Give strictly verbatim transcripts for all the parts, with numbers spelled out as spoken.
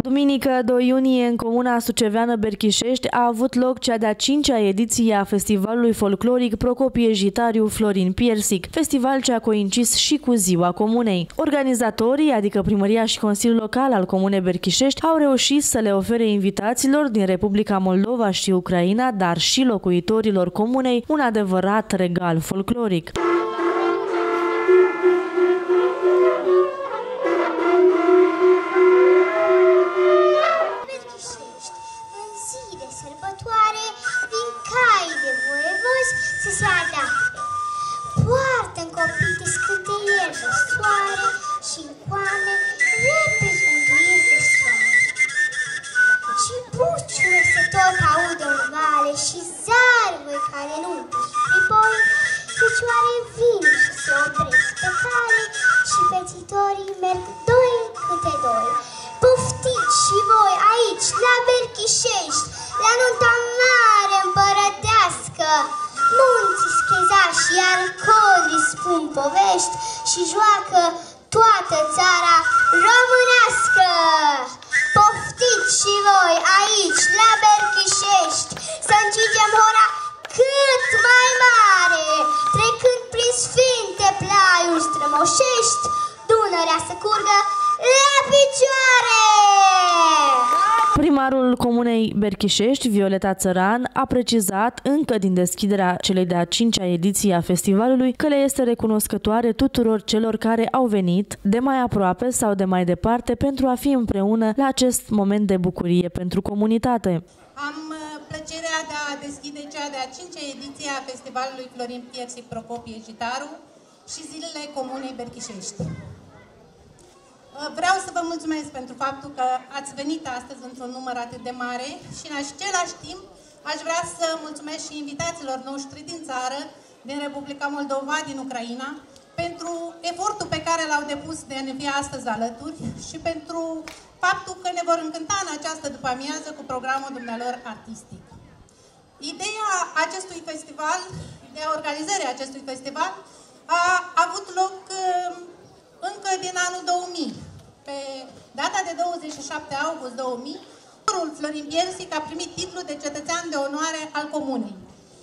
Duminică doi iunie, în comuna suceveană Berchișești, a avut loc cea de-a cincea ediție a festivalului folcloric Procopie Jitariu Florin Piersic, festival ce a coincis și cu ziua comunei. Organizatorii, adică Primăria și Consiliul Local al Comunei Berchișești, au reușit să le ofere invitaților din Republica Moldova și Ucraina, dar și locuitorilor comunei, un adevărat regal folcloric. Să se adapte. Poartă-n copii de scânteieri de soare și în coame repezi unduiri de soare. Și buciurile se tot audă în vale și zarvă care nu-ntă și pripoi, fecioare vin și se opresc pe cale și pețitorii merg doi câte doi. Poftiți și voi aici, la Berchișești, la nunta mare împărătească. Munții schezași, iar codrii spun povești și joacă toată țara românească. Poftiți și voi aici, la Berchișești, să încingem ora cât mai mare, trecând prin sfinte plaiuri strămoșești, Dunărea să curgă la picioare! Primarul Comunei Berchișești, Violeta Țăran, a precizat încă din deschiderea celei de-a cincea ediție a festivalului că le este recunoscătoare tuturor celor care au venit de mai aproape sau de mai departe pentru a fi împreună la acest moment de bucurie pentru comunitate. Am plăcerea de a deschide cea de-a cincea ediție a festivalului Florin Piersic Procopie Jitaru și Zilele Comunei Berchișești. Vreau să vă mulțumesc pentru faptul că ați venit astăzi într-un număr atât de mare și în același timp aș vrea să mulțumesc și invitaților noștri din țară, din Republica Moldova, din Ucraina, pentru efortul pe care l-au depus de a ne fi astăzi alături și pentru faptul că ne vor încânta în această după-amiază cu programul dumnealor artistic. Ideea acestui festival, ideea organizării acestui festival a avut loc încă din anul două mii. Pe data de douăzeci și șapte august două mii, Florin Piersic a primit titlul de cetățean de onoare al comunei.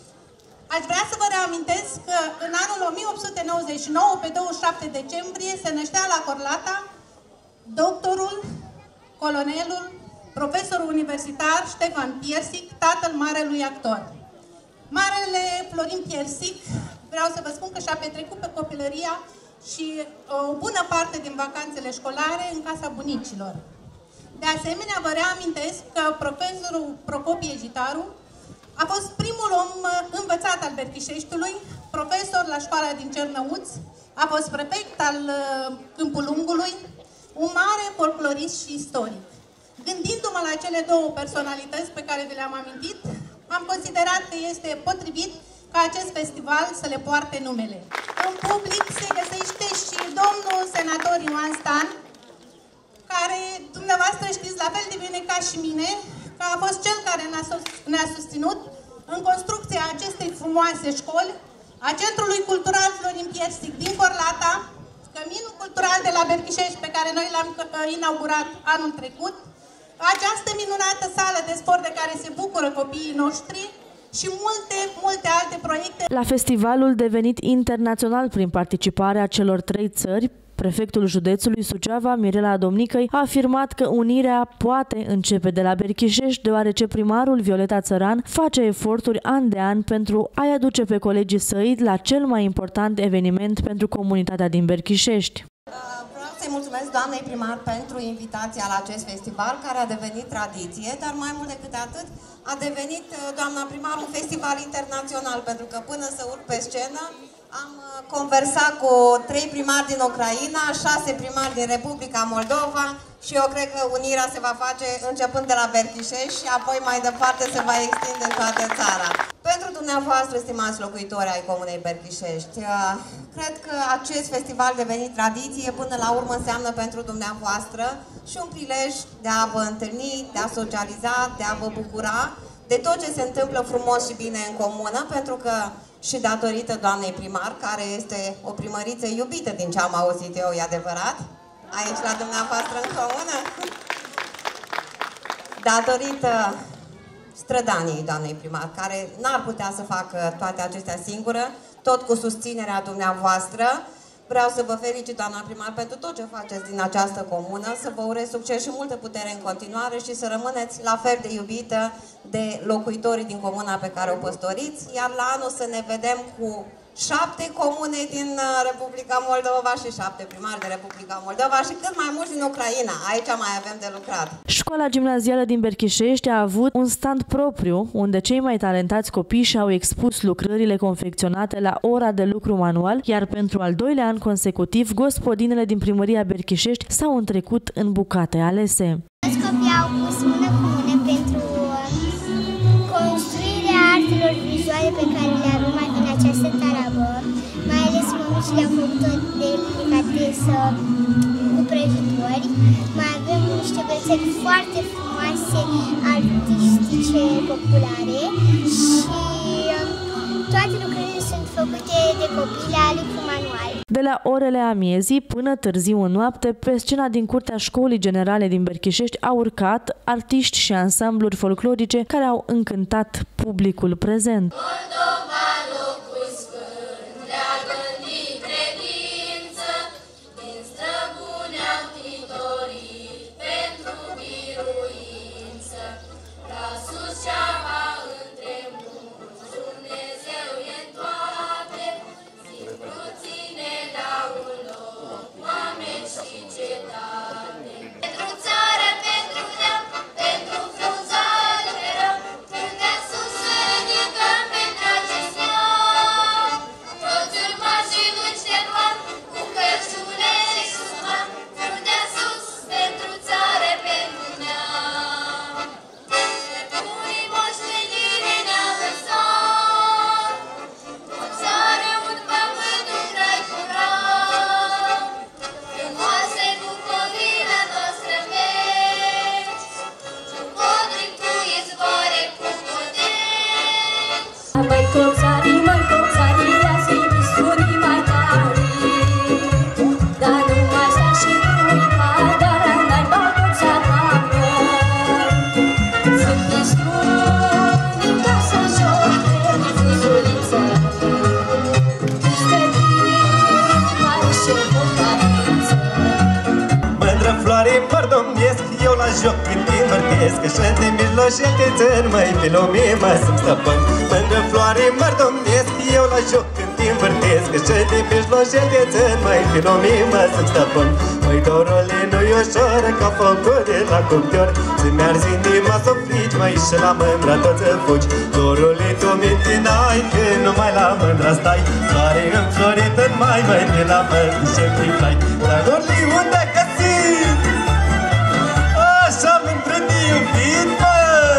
Aș vrea să vă reamintesc că în anul o mie opt sute nouăzeci și nouă, pe douăzeci și șapte decembrie, se năștea la Corlata doctorul, colonelul, profesorul universitar Ștefan Piersic, tatăl marelui actor. Marele Florin Piersic, vreau să vă spun că și-a petrecut pe copilăria și o bună parte din vacanțele școlare în casa bunicilor. De asemenea, vă reamintesc că profesorul Procopie Jitaru a fost primul om învățat al Berchișeștiului, profesor la școala din Cernăuți, a fost prefect al Câmpul Lungului, un mare folclorist și istoric. Gândindu-mă la cele două personalități pe care vi le-am amintit, am considerat că este potrivit ca acest festival să le poarte numele. În public se găsește și domnul senator Ioan Stan, care dumneavoastră știți la fel de bine ca și mine, că a fost cel care ne-a susținut în construcția acestei frumoase școli, a Centrului Cultural Florin Piersic din Corlata, Căminul Cultural de la Berchișești, pe care noi l-am inaugurat anul trecut, această minunată sală de sport de care se bucură copiii noștri, și multe, multe alte proiecte. La festivalul devenit internațional prin participarea celor trei țări, prefectul județului Suceava, Mirela Domnicăi, a afirmat că unirea poate începe de la Berchișești, deoarece primarul Violeta Țăran face eforturi an de an pentru a-i aduce pe colegii săi la cel mai important eveniment pentru comunitatea din Berchișești. Vreau să-i mulțumesc doamnei primar pentru invitația la acest festival, care a devenit tradiție, dar mai mult decât atât, a devenit, doamna primar, un festival internațional, pentru că până să urc pe scenă am conversat cu trei primari din Ucraina, șase primari din Republica Moldova și eu cred că unirea se va face începând de la Berchișești și apoi mai departe se va extinde în toată țara. Pentru dumneavoastră, stimați locuitori ai Comunei Berchișești, cred că acest festival devenit tradiție până la urmă înseamnă pentru dumneavoastră și un prilej de a vă întâlni, de a socializa, de a vă bucura de tot ce se întâmplă frumos și bine în comună, pentru că și datorită doamnei primar, care este o primăriță iubită din ce am auzit eu, e adevărat, aici la dumneavoastră în comună. datorită strădaniei doamnei primar, care n-ar putea să facă toate acestea singură, tot cu susținerea dumneavoastră. Vreau să vă felicit, doamna primar, pentru tot ce faceți din această comună, să vă urez succes și multă putere în continuare și să rămâneți la fel de iubită de locuitorii din comuna pe care o păstoriți, iar la anul să ne vedem cu șapte comune din Republica Moldova și șapte primari de Republica Moldova și cât mai mulți din Ucraina. Aici mai avem de lucrat. Școala gimnazială din Berchișești a avut un stand propriu, unde cei mai talentați copii și-au expus lucrările confecționate la ora de lucru manual, iar pentru al doilea an consecutiv, gospodinele din primăria Berchișești s-au întrecut în bucate alese. Toți copiii au pus mână cu mână pentru construirea artelor vizuale pe care le avem în această tarabă, mai ales mămicile au făcut de delicatesă cu prăjitori. Mai avem niște brățări foarte frumoase, artistice, populare și toate lucrurile sunt făcute de copii la lucru manual. De la orele amiezii până târziu în noapte, pe scena din curtea Școlii Generale din Berchișești au urcat artiști și ansambluri folclorice care au încântat publicul prezent. Joc când te învârtesc, așa de mijloșel te țin, măi, pe lume mă simt stăpân. Mândră floare mă domnesc, eu la joc când te învârtesc, așa de mijloșel te țin, măi, pe lume mă simt stăpân. Măi, dorule, nu-i ușor, ca focul de la cuptor, să-mi arzi inima s-o frici, măi, și la mândra tot să fugi. Dorule, tu minte n-ai, că numai la mândra stai, care înflorit în mai, măi, de la mândri și-mi plai. Dar dorule, unde găsit? Așa mândră de iubit, mă!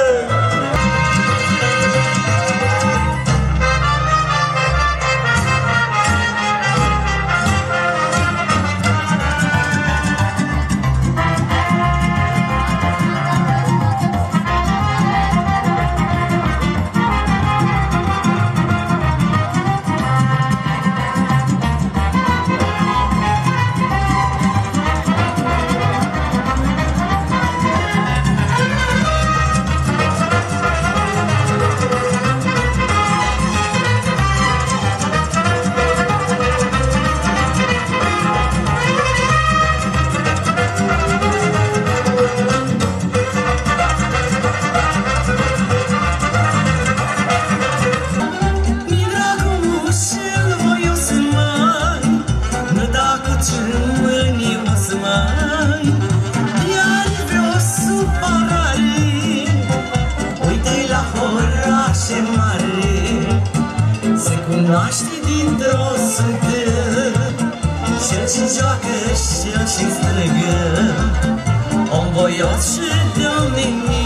Cunoaște dintr-o sândă, cel ce joacă și cel ce strigă, om voios și de-o mine.